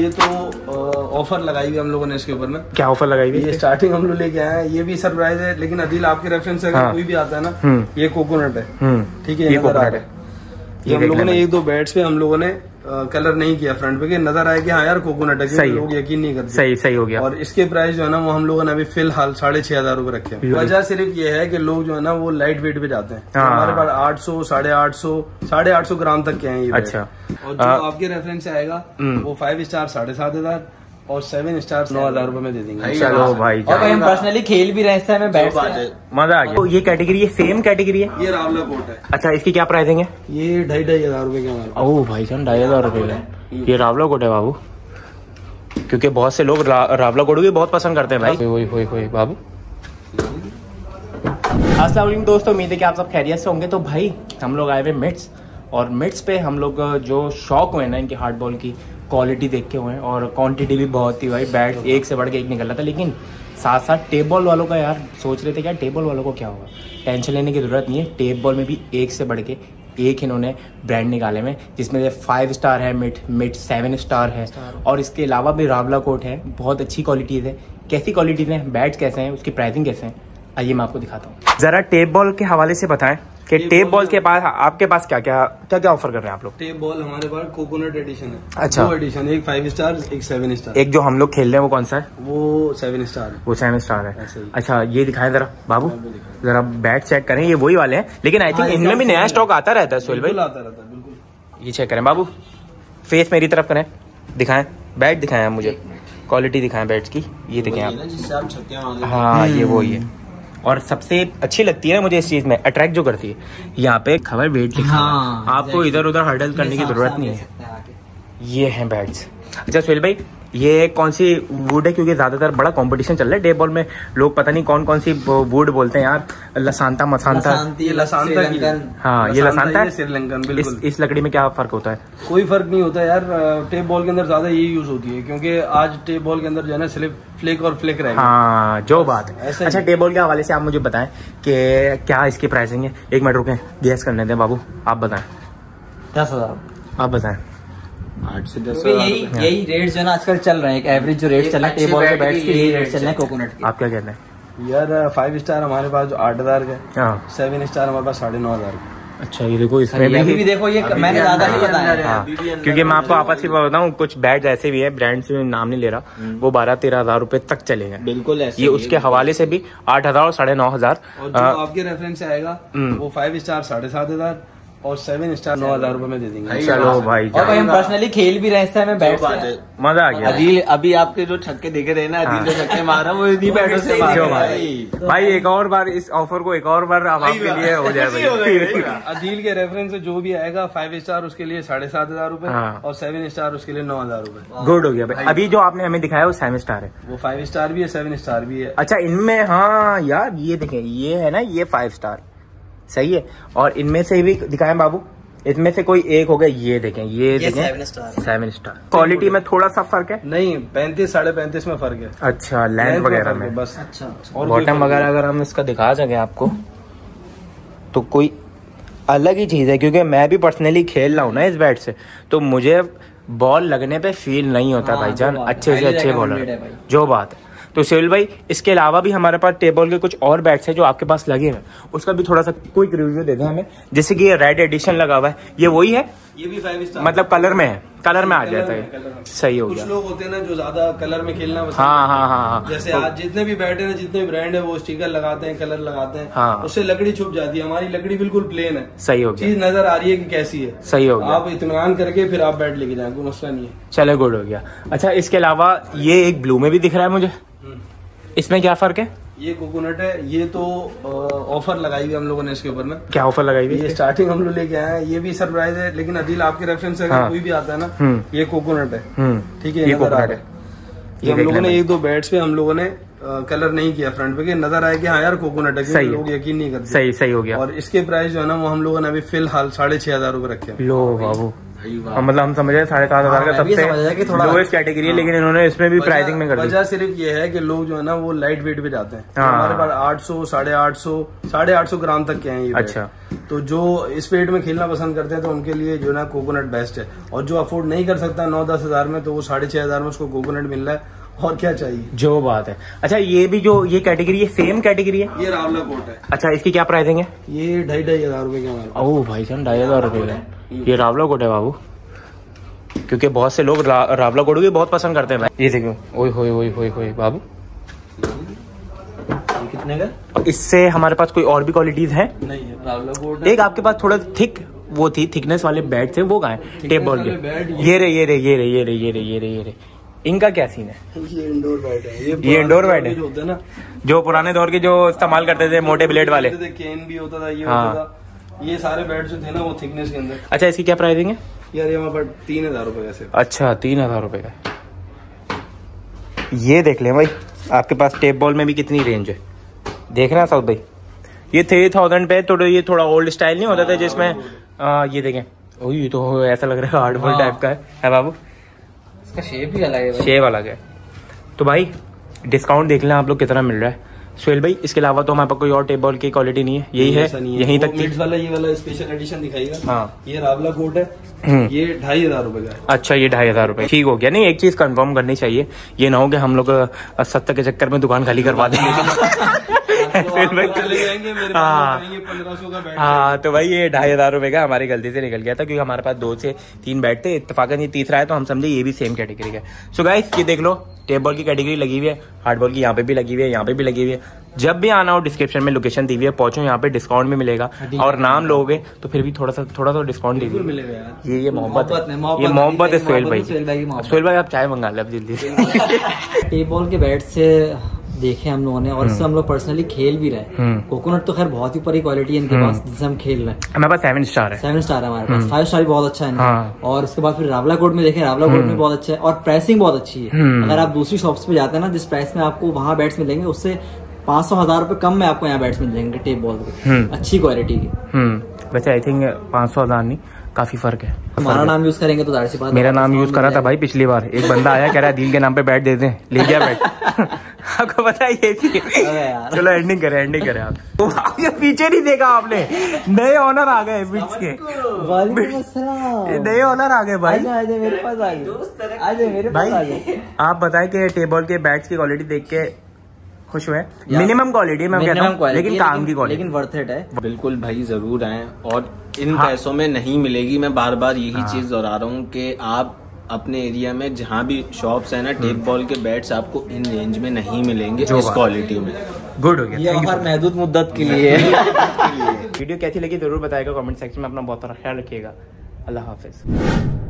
ये तो ऑफर लगाई हुई हम लोगों ने इसके ऊपर में। क्या ऑफर लगाई हुई? ये स्टार्टिंग हम लोग लेके आए हैं, ये भी सरप्राइज है, लेकिन अदील आपके रेफरेंस से अगर कोई भी आता है ना, ये कोकोनट है, ठीक है, ये नजर है। ये हम लोगों ने एक दो बैट्स पे हम लोगों ने कलर नहीं किया फ्रंट पे, कि नजर आया कि हाँ यार कोकोनट है, क्योंकि लोग यकीन नहीं करते। सही हो गया। और इसके प्राइस जो है ना वो हम लोगों ने अभी फिलहाल 6,500 रुपए रखे हैं। वजह सिर्फ ये है कि लोग जो है ना वो लाइट वेट पे जाते हैं। हमारे पास 800, 850 ग्राम तक के हैं ये। अच्छा। और जो आपके रेफरेंस से आएगा वो 5 स्टार 7,500 और 7 स्टार 9,000 रुपए में दे देंगे। चलो भाई, और हम पर्सनली खेल भी रहे हैं, बैठ मजा आ गया। तो ये कैटेगरी, ये सेम कैटेगरी है? ये रावला कोट है। अच्छा, इसकी क्या प्राइसिंग है? ये 2,500 रुपए के हमारे। ओह भाई जान, 2,500 रुपए का ये रावला कोट है बाबू, क्योंकि बहुत से लोग रावला कोट भी बहुत पसंद करते हैं भाई। ओए बाबू। अस्सलाम वालेकुम दोस्तों, उम्मीद है कि आप सब खैरियत से होंगे। तो भाई हम लोग आए हुए मिट्स, और मिट्स पे हम लोग जो शौक हुए ना इनके हार्ड बॉल की क्वालिटी देख के हुए हैं, और क्वांटिटी भी बहुत थी भाई। बैट एक से बढ़ के एक निकल रहा था, लेकिन साथ साथ टेप बॉल वालों का यार सोच रहे थे क्या टेप बॉल वालों को क्या होगा। टेंशन लेने की जरूरत नहीं है, टेप बॉल में भी एक से बढ़ के एक इन्होंने ब्रांड निकाले में, जिसमें 5 स्टार है, मिड 7 स्टार है, और इसके अलावा भी रावला कोट है। बहुत अच्छी क्वालिटीज है। कैसी क्वालिटीज है, बैट्स कैसे हैं, उसकी प्राइसिंग कैसे है, आइए मैं आपको दिखाता हूँ। जरा टेप बॉल के हवाले से बताएं कि टेप बॉल के पास आपके पास क्या ऑफर कर रहे हैं आप लोग? टेप बॉल हमारे पास कोकोनट एडिशन है। अच्छा, 2 एडिशन, एक 5 स्टार, एक 7 स्टार। एक जो हम लोग खेल रहे हैं वो कौन सा है? वो 7 स्टार। वो 7 स्टार है। अच्छा, ये दिखाएं जरा बाबू, जरा बैट चेक करें। ये वही वाले हैं, लेकिन आई थिंक इनमें भी नया स्टॉक आता रहता है सोहेल भाई। आता रहता है बिल्कुल। ये चेक करें बाबू, फेस मेरी तरफ करें, दिखाएं बैट, दिखाएं आप मुझे, क्वालिटी दिखाएं बैट्स की। ये देखें आप, हाँ ये वो ही है। और सबसे अच्छी लगती है मुझे इस चीज में, अट्रैक्ट जो करती है, यहाँ पे खबर वेट लिखा है, आपको इधर उधर हर्डल करने की जरूरत नहीं है। ये हैं बैट्स। अच्छा सोहेल भाई, ये कौन सी वुड है? क्योंकि ज्यादातर बड़ा कंपटीशन चल रहा है टेप बॉल में, लोग पता नहीं कौन कौन सी वुड बोलते हैं यार, लसांता मसांता। ये लसांता की, हाँ ये लसांता है, श्रीलंकन। बिल्कुल। इस लकड़ी में क्या फर्क होता है? कोई फर्क नहीं होता यार, टेप बॉल के अंदर ज्यादा ये यूज होती है, क्योंकि आज टेप बॉल के अंदर जो है ना सिर्फ फ्लिक और फ्लिक रहेगा। हाँ जो बात है। अच्छा, टेप बॉल के हवाले से आप मुझे बताएं कि क्या इसकी प्राइसिंग है? एक मिनट रुकें, गैस करने दें बाबू, आप बताएं। 10,000 आप बताएं। 8 से 10। यही रेट जो है ना आजकल चल रहे हैं, एक एवरेज जो रेट चल रहा है टेप बॉल के बैट्स के, यही रेट चल रहे हैं कोकोनट के। आप क्या कहते हैं? यार 5 स्टार हमारे पास जो 8,000 का, 7 स्टार हमारे पास 9,500 का। अच्छा, ये देखो इसमें भी देखो, ये मैंने ज्यादा नहीं बताया, क्योंकि मैं आपको आपस में बताऊं, कुछ बैट ऐसे भी है, ब्रांड से नाम नहीं ले रहा, वो 12-13 रुपए तक चलेंगे। बिल्कुल ये उसके हवाले से भी 8,000 और 9,500। और जो आपके रेफरेंस से आएगा वो 5 स्टार 7,500 और 7 स्टार 9,000 रुपए में दे देंगे। चलो भाई, और हम पर्सनली खेल भी रहे हैं, बैठ मजा आ गया। अदील अभी आपके जो छक्के देखे रहे ना, अदील जो छक्के मारा वो इन्हीं बैटों से मारा भाई। एक और बार इस ऑफर को एक और बार आपके लिए हो जाए भाई। अदील के रेफरेंस से जो भी आएगा 5 स्टार उसके लिए 7,500 रुपए और 7 स्टार उसके लिए 9,000 रुपए। गुड हो गया भाई। अभी जो आपने हमें दिखाया वो 7 स्टार है, वो 5 स्टार भी है, 7 स्टार भी है। अच्छा, इनमें हाँ यार ये देखें, ये है ना, ये 5 स्टार सही है, और इनमें से भी दिखाएं बाबू, इसमें से कोई एक हो गया। ये देखें, ये देखें 7 स्टार। क्वालिटी में थोड़ा सा फर्क है? नहीं, 35-35.5 में फर्क है। अच्छा, लेंथ वगैरह में बस। अच्छा, और बॉटम वगैरह अगर हम इसका दिखा सके आपको तो कोई अलग ही चीज है, क्योंकि मैं भी पर्सनली खेल रहा हूँ ना इस बैट से, तो मुझे बॉल लगने पे फील नहीं होता भाईजान, अच्छे से अच्छे बॉलर जो बात है। तो सोहेल भाई, इसके अलावा भी हमारे पास टेप बॉल के कुछ और बैट्स हैं जो आपके पास लगे हैं, उसका भी थोड़ा सा क्विक रिव्यू दे दें हमें। जैसे कि ये रेड एडिशन लगा हुआ है, ये वही है? ये भी 5 स्टार, मतलब कलर में है, कलर में आ जाता है। सही हो गया। कुछ लोग होते हैं ना जो ज्यादा कलर में खेलना पसंद हाँ। जैसे आज जितने भी बैट है ना, जितने ब्रांड है, वो स्टिकर लगाते हैं, कलर लगाते हैं, हाँ। उससे लकड़ी छुप जाती है। हमारी लकड़ी बिल्कुल प्लेन है। सही हो गया, चीज नजर आ रही है कि कैसी है। सही हो गया। आप इत्मीनान करके फिर आप बैट लेके जाए, कोई मसला नहीं है। चले, गुड हो गया। अच्छा, इसके अलावा ये एक ब्लू में भी दिख रहा है मुझे, इसमें क्या फर्क है? ये कोकोनट है, ये तो ऑफर लगाई हुई हम लोगों ने इसके ऊपर में। क्या ऑफर लगाई हुई? ये स्टार्टिंग हम लोग लेके आए हैं, ये भी सरप्राइज है, लेकिन अदील आपके रेफरेंस से अगर कोई भी आता है ना, ये कोकोनट है, ठीक है, ये कोकोनट है। ये हम लोगों ने एक दो बैट्स पे हम लोगों ने कलर नहीं किया फ्रंट पे, कि नजर आया कि हाँ यार कोकोनट है, क्योंकि लोग यकीन नहीं करते। सही हो गया। और इसके प्राइस जो है ना वो हम लोगों ने अभी फिलहाल 6,500 रुपए रखे हैं। लो बाबू, मतलब हम समझ रहे 7,500 का सबसे लोएस्ट कैटेगरी है, लेकिन इन्होंने इसमें भी प्राइसिंग में कर दी। वजह सिर्फ ये है कि लोग जो है ना वो लाइट वेट पे जाते हैं। हमारे पास 800, 850 ग्राम तक के हैं ये। अच्छा, तो जो इस वेट में खेलना पसंद करते हैं तो उनके लिए जो ना कोकोनट बेस्ट है, और जो अफोर्ड नहीं कर सकता 9-10 हजार में तो वो 6,500 में उसको कोकोनट मिल रहा है, और क्या चाहिए। जो बात है। अच्छा ये भी जो ये कैटेगरी है सेम कैटेगरी है? ये रावला कोट है। अच्छा इसकी क्या प्राइसिंग है? ये 2,500 रुपए का। ओह भाई जान 2,500 रुपए का ये रावला कोट है बाबू, क्योंकि बहुत से लोग रावला कोट भी बहुत पसंद करते हैं भाई। ये देखो ओए होए होए होए होए बाबू, कितने का? इससे हमारे पास कोई और भी क्वालिटीज है? नहीं है, रावला कोट। एक आपके पास थोड़ा थिक वो थी थिकनेस वाले बैट थे, वो कहाँ है? टेप बॉल के ये रे ये रे ये रे ये रे ये रे ये रे ये रे, इनका क्या सीन है? ये इंडोर बैट है। ये इंडोर बैट है जो होता है ना, जो पुराने दौर के जो इस्तेमाल करते थे मोटे ब्लेड वाले, केन भी होता था, ये हाँ। होता था, ये सारे बैट जो थे ना वो थिकनेस के अंदर। अच्छा इसकी क्या प्राइसिंग है? यार ये वहाँ पर 3,000 रुपए ऐसे। अच्छा 3,000 रुपए का। ये देख लें भाई आपके पास टेप बॉल में भी कितनी रेंज है, देख रहे हैं साउथ भाई। ये 3,000 पे तो ये थोड़ा ओल्ड स्टाइल नहीं होता था जिसमें ये देखें, ओ ये तो ऐसा लग रहा है हार्ड बॉल टाइप का है बाबू। इसका शेप भी अलग है, शेप अलग है। तो भाई डिस्काउंट देख लें आप लोग कितना मिल रहा है सुहेल भाई। इसके अलावा तो हमारे पास कोई और टेप बॉल की क्वालिटी नहीं है, यही है, यहीं तक मिड्स वाला ये वाला स्पेशल एडिशन दिखाएगा। हाँ ये रावला कोट है, ये 2,500 रुपए का है। अच्छा ये 2,500 रुपए ठीक हो गया। नहीं एक चीज कंफर्म करनी चाहिए, ये ना हो कि हम लोग 70 के चक्कर में दुकान खाली करवा दें। चले जाएंगे मेरे पास 1,500 का बैट। हाँ तो भाई ये 2,500 रुपए का हमारी गलती से निकल गया था, क्योंकि हमारे पास 2 से 3 बैट थे, इत्तेफाकन ये तीसरा है तो हम समझे ये भी सेम कैटेगरी का। सो गाइस ये देख लो टेप बॉल की कैटेगरी लगी हुई है, हार्ड बॉल की यहाँ पे भी लगी हुई है, यहाँ पे भी लगी हुई है। जब भी आना हो डिस्क्रिप्शन में लोकेशन दी हुई है, पहुंचो यहाँ पे, डिस्काउंट भी मिलेगा, और नाम लोगे तो फिर भी थोड़ा सा डिस्काउंट दीजिए मिलेगा यार। ये मोहब्बत है, ये मोहब्बत है सोहेल भाई। सोहेल भाई आप चाय मंगा ले अब जल्दी से। टेप बॉल के बैट से देखे हम लोगों ने, और इससे हम लोग पर्सनली खेल भी रहे। कोकोनट तो खैर बहुत ही ऊपर ही क्वालिटी है इनके पास, जिससे हम खेल रहे हैं। हमारे पास 7 स्टार है, 7 स्टार है हमारे पास, 5 स्टार भी बहुत अच्छा है। हाँ। और उसके बाद फिर रावला कोट में देखें, रावला कोट में बहुत अच्छा है, और प्राइसिंग बहुत अच्छी है। अगर आप दूसरी शॉप्स पे जाते हैं ना, जिस प्राइस में आपको वहाँ बैट्स मिलेंगे उससे 500-1,000 रुपए कम में आपको यहाँ बैट्स मिल जाएंगे टेप बॉल के, अच्छी क्वालिटी के। वैसे आई थिंक 500-1,000 नहीं, काफी फर्क है। हमारा नाम यूज करेंगे तो जाहिर सी बात, मेरा नाम यूज करा था भाई पिछली बार, एक बंदा आया कह रहा है दिल के नाम पे बैट दे दें, ले गया बैट। आपको पता है ये चीज। चलो एंडिंग करें आप। ये पीछे नहीं देखा आपने, नए ऑनर आ गए बिट्स के, नए ऑनर आ गए भाई। मेरे पास आ गए। आप बताएं कि टेबल के बैट्स की क्वालिटी देख के खुश हुए? मिनिमम क्वालिटी मैं कहता हूं, लेकिन काम की क्वालिटी, लेकिन वर्थ इट है। बिल्कुल भाई जरूर आए, और इन पैसों में नहीं मिलेगी। मैं बार बार यही चीज दोहरा रहा हूँ कि आप अपने एरिया में जहाँ भी शॉप्स है ना, टेप बॉल के बैट्स आपको इन रेंज में नहीं मिलेंगे इस क्वालिटी में। गुड हो गया, ये ऑफर महदूद मुद्दत के लिए। वीडियो कैसी लगी जरूर बताएगा कमेंट सेक्शन में। अपना बहुत सारा ख्याल रखिएगा। अल्लाह हाफिज।